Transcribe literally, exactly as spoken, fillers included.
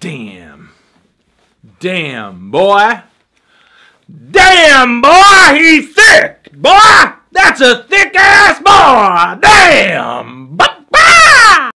Damn. Damn, boy. Damn, boy, he's thick. Boy, that's a thick-ass boy.